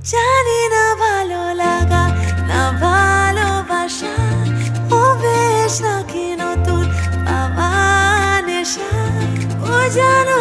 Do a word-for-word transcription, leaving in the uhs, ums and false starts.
জানি না ভালো লাগা না ভালোবাসা ও বেশ নাকি নতুন পাওয়া নেশা ও জানো